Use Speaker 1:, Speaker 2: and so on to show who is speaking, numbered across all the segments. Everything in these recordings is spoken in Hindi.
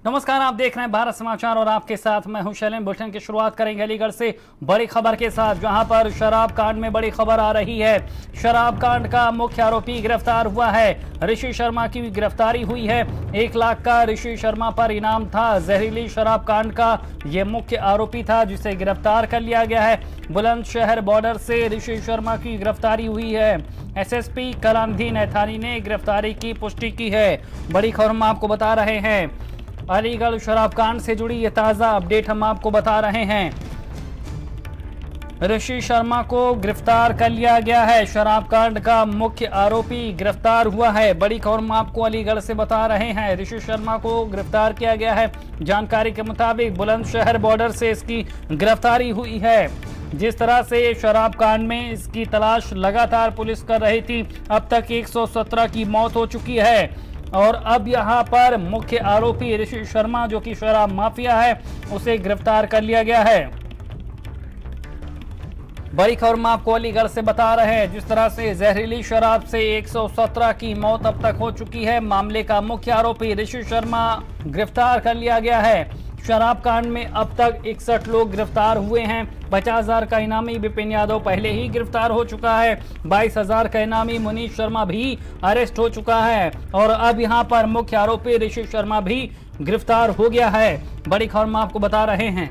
Speaker 1: नमस्कार, आप देख रहे हैं भारत समाचार और आपके साथ मैं हूं शैलेंद्र। बुलेटिन की शुरुआत करेंगे अलीगढ़ से बड़ी खबर के साथ, जहां पर शराब कांड में बड़ी खबर आ रही है। शराब कांड का मुख्य आरोपी गिरफ्तार हुआ है। ऋषि शर्मा की गिरफ्तारी हुई है। 1 लाख का ऋषि शर्मा पर इनाम था। जहरीली शराब कांड का ये मुख्य आरोपी था, जिसे गिरफ्तार कर लिया गया है। बुलंदशहर बॉर्डर से ऋषि शर्मा की गिरफ्तारी हुई है। एसएसपी कलानिधि नैथानी ने गिरफ्तारी की पुष्टि की है। बड़ी खबर हम आपको बता रहे हैं। अलीगढ़ शराब कांड से जुड़ी ये ताजा अपडेट हम आपको बता रहे हैं। ऋषि शर्मा को गिरफ्तार कर लिया गया है। शराब कांड का मुख्य आरोपी गिरफ्तार हुआ है। बड़ी खबर हम आपको अलीगढ़ से बता रहे हैं। ऋषि शर्मा को गिरफ्तार किया गया है। जानकारी के मुताबिक बुलंदशहर बॉर्डर से इसकी गिरफ्तारी हुई है। जिस तरह से शराब कांड में इसकी तलाश लगातार पुलिस कर रही थी, अब तक 117 की मौत हो चुकी है और अब यहां पर मुख्य आरोपी ऋषि शर्मा, जो कि शराब माफिया है, उसे गिरफ्तार कर लिया गया है। बड़ी खबर हम आपको अलीगढ़ से बता रहे हैं। जिस तरह से जहरीली शराब से 117 की मौत अब तक हो चुकी है, मामले का मुख्य आरोपी ऋषि शर्मा गिरफ्तार कर लिया गया है। शराब कांड में अब तक 61 लोग गिरफ्तार हुए हैं। 50,000 का इनामी विपिन यादव पहले ही गिरफ्तार हो चुका है। 22,000 का इनामी मुनीश शर्मा भी अरेस्ट हो चुका है और अब यहां पर मुख्य आरोपी ऋषि शर्मा भी गिरफ्तार हो गया है। बड़ी खबर हम आपको बता रहे हैं।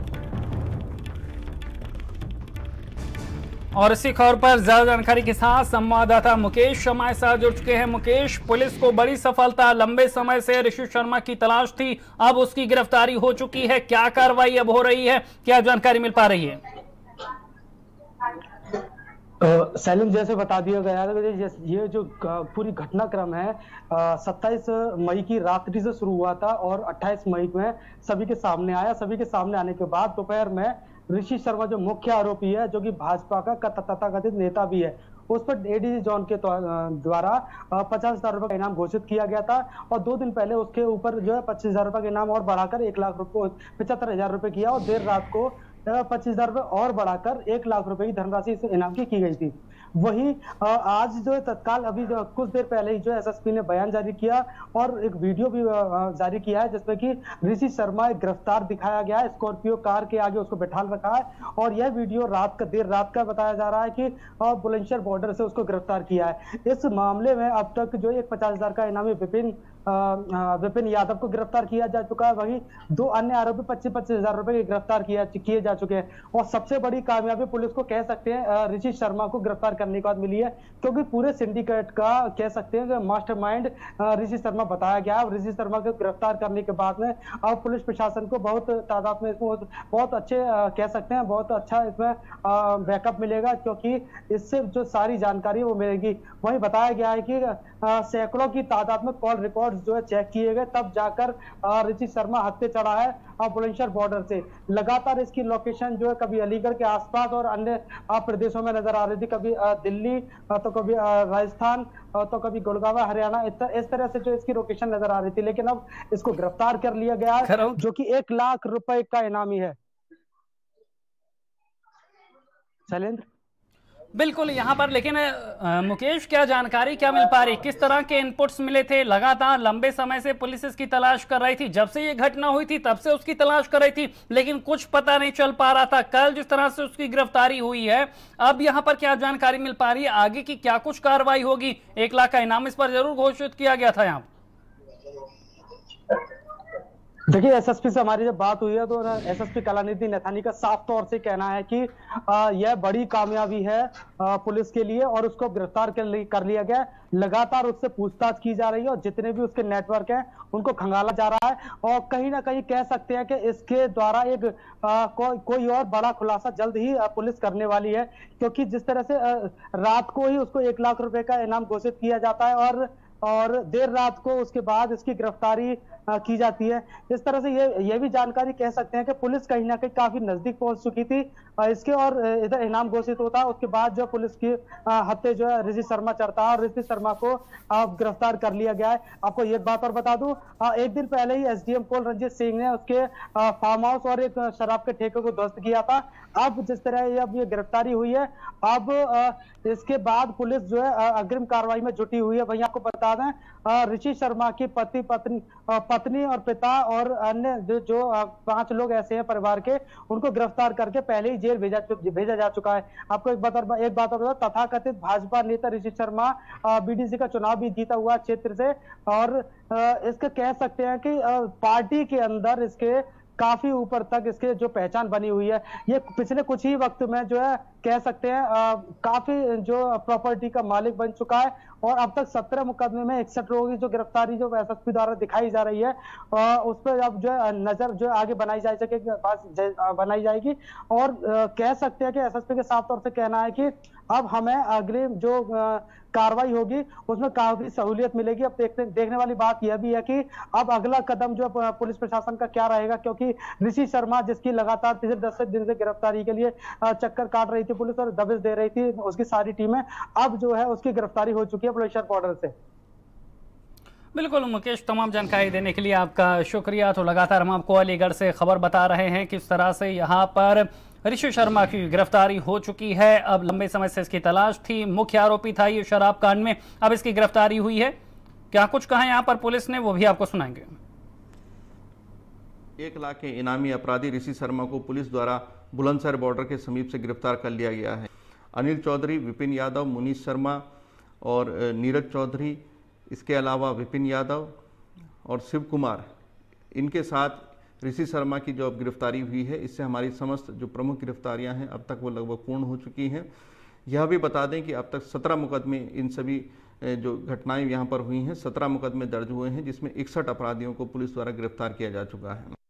Speaker 1: और इसी खबर पर ज्यादा जानकारी के साथ संवाददाता मुकेश हमारे साथ जुड़ चुके हैं। मुकेश, पुलिस को बड़ी सफलता, लंबे समय से ऋषि शर्मा की तलाश थी, अब उसकी गिरफ्तारी हो चुकी है। क्या कार्रवाई अब हो रही है, क्या जानकारी मिल पा रही है?
Speaker 2: सैलिम, जैसे बता दिया गया है, ये जो पूरी घटनाक्रम है 27 मई की रात्रि से शुरू हुआ था और 28 मई में सभी के सामने आया। सभी के सामने आने के बाद दोपहर में ऋषि शर्मा जो मुख्य आरोपी है, जो कि भाजपा का तथाकथित नेता भी है, उस पर एडीजी जॉन के द्वारा 50,000 रुपए का इनाम घोषित किया गया था और 2 दिन पहले उसके ऊपर जो है 25,000 रुपए का इनाम और बढ़ाकर 1 लाख रुपए 75,000 रुपए किया और देर रात को 25,000 रुपए और बढ़ाकर 1 लाख रुपए की धनराशि इस इनाम की गई थी। वही आज जो है तत्काल अभी जो कुछ देर पहले ही जो एसएसपी ने बयान जारी किया और एक वीडियो भी जारी किया है, जिसमें कि ऋषि शर्मा गिरफ्तार दिखाया गया है। स्कॉर्पियो कार के आगे उसको बैठा रखा है और यह वीडियो देर रात का बताया जा रहा है कि बुलंदशहर बॉर्डर से उसको गिरफ्तार किया है। इस मामले में अब तक जो एक 50,000 का इनामी विपिन यादव को गिरफ्तार किया जा चुका है। वहीं 2 अन्य आरोपी 25,000 रुपए के गिरफ्तार किए जा चुके हैं और सबसे बड़ी कामयाबी पुलिस को कह सकते हैं ऋषि शर्मा को गिरफ्तार करने के बाद मिली है, क्योंकि पूरे सिंडिकेट का कह सकते हैं कि मास्टरमाइंड ऋषि शर्मा बताया गया है। ऋषि शर्मा को गिरफ्तार करने के बाद में अब पुलिस प्रशासन को बहुत तादाद में इसमें बहुत अच्छे कह सकते हैं बहुत अच्छा इसमें बैकअप मिलेगा, क्योंकि इससे जो सारी जानकारी वो मिलेगी। वहीं बताया गया है कि सैकड़ों की तादाद में कॉल रिकॉर्ड जो है चेक किए गए, तब जाकर ऋषि शर्मा हत्थे चढ़ा है बुलंदशहर बॉर्डर से। लगातार इसकी लोकेशन जो है कभी अलीगढ़ के आसपास और अन्य प्रदेशों में नजर आ रही थी, कभी दिल्ली तो कभी राजस्थान तो कभी गुड़गांव हरियाणा, इस तरह से जो इसकी लोकेशन नजर आ रही थी। लेकिन अब इसको गिरफ्तार कर लिया गया है, जो कि 1 लाख रुपए का इनामी है। शैलेंद्र,
Speaker 1: बिल्कुल यहाँ पर लेकिन मुकेश, क्या जानकारी क्या मिल पा रही, किस तरह के इनपुट्स मिले थे? लगातार लंबे समय से पुलिस इसकी तलाश कर रही थी, जब से ये घटना हुई थी तब से उसकी तलाश कर रही थी, लेकिन कुछ पता नहीं चल पा रहा था। कल जिस तरह से उसकी गिरफ्तारी हुई है, अब यहाँ पर क्या जानकारी मिल पा रही है? आगे की क्या कुछ कार्रवाई होगी? 1 लाख का इनाम इस पर जरूर घोषित किया गया था। यहाँ
Speaker 2: देखिए, एसएसपी से हमारी जब बात हुई है तो एसएसपी कलानिधि नैथानी का साफ तौर से कहना है कि यह बड़ी कामयाबी है पुलिस के लिए और उसको गिरफ्तार कर लिया गया। लगातार उससे पूछताछ की जा रही है और जितने भी उसके नेटवर्क हैं उनको खंगाला जा रहा है और कहीं ना कहीं कह सकते हैं कि इसके द्वारा एक कोई और बड़ा खुलासा जल्द ही पुलिस करने वाली है, क्योंकि जिस तरह से रात को ही उसको 1 लाख रुपए का इनाम घोषित किया जाता है और देर रात को उसके बाद इसकी गिरफ्तारी की जाती है। इस तरह से ये भी जानकारी कह सकते हैं कि पुलिस कहीं ना कहीं काफी नजदीक पहुंच चुकी थी इसके और इधर इनाम घोषित होता है, उसके बाद जो पुलिस की हत्या जो है ऋषि शर्मा चढ़ता है और ऋषि शर्मा को गिरफ्तार कर लिया गया है। आपको एक बात और बता दूं, एक दिन पहले ही एसडीएम कोल रंजीत सिंह ने उसके फार्म हाउस और एक शराब के ठेके को ध्वस्त किया था। अब जिस तरह अब ये गिरफ्तारी हुई है, अब इसके बाद पुलिस जो है अग्रिम कार्रवाई में जुटी हुई है। वहीं आपको बता दें, ऋषि शर्मा की पत्नी और पिता और अन्य जो 5 लोग ऐसे हैं परिवार के, उनको गिरफ्तार करके पहले ही जेल भेजा जा चुका है। आपको एक बात और बता, तथाकथित भाजपा नेता ऋषि शर्मा बीडीसी का चुनाव भी जीता हुआ क्षेत्र से, और इसके कह सकते हैं कि पार्टी के अंदर इसके काफी ऊपर तक इसके जो पहचान बनी हुई है। ये पिछले कुछ ही वक्त में जो है कह सकते हैं काफी जो प्रॉपर्टी का मालिक बन चुका है, और अब तक 17 मुकदमे में 61 लोगों की जो गिरफ्तारी जो एसएसपी द्वारा दिखाई जा रही है, उस पर अब जो है नजर जो आगे बनाई जाएगी। और कह सकते हैं कि एसएसपी के साफ तौर से कहना है कि अब हमें अगली जो कार्रवाई होगी उसमें काफी सहूलियत मिलेगी। अब देखने वाली बात यह भी है कि अब अगला कदम जो पुलिस प्रशासन का क्या रहेगा, क्योंकि ऋषि शर्मा जिसकी लगातार पिछले 10 दिन से गिरफ्तारी के लिए चक्कर काट रही थी पुलिस और दबिश दे रही थी उसकी सारी टीमें, अब जो है उसकी गिरफ्तारी हो चुकी है पुलिस बॉर्डर से।
Speaker 1: बिल्कुल मुकेश, तमाम जानकारी देने के लिए आपका शुक्रिया। तो लगातार हम आपको अलीगढ़ से खबर बता रहे हैं किस तरह से यहाँ पर ऋषि शर्मा की गिरफ्तारी हो चुकी है। अब लंबे समय से इसकी तलाश थी, मुख्य आरोपी था ये शराब कांड में, अब इसकी गिरफ्तारी हुई है। क्या कुछ कहा यहाँ पर पुलिस ने, वो भी आपको सुनाएंगे।
Speaker 3: 1 लाख के इनामी अपराधी ऋषि शर्मा को पुलिस द्वारा बुलंदशहर बॉर्डर के समीप से गिरफ्तार कर लिया गया है। अनिल चौधरी, विपिन यादव, मुनीश शर्मा और नीरज चौधरी, इसके अलावा विपिन यादव और शिव कुमार, इनके साथ ऋषि शर्मा की जो अब गिरफ्तारी हुई है, इससे हमारी समस्त जो प्रमुख गिरफ्तारियां हैं अब तक वो लगभग पूर्ण हो चुकी हैं। यह भी बता दें कि अब तक 17 मुकदमे, इन सभी जो घटनाएं यहाँ पर हुई हैं 17 मुकदमे दर्ज हुए हैं, जिसमें 61 अपराधियों को पुलिस द्वारा गिरफ्तार किया जा चुका है।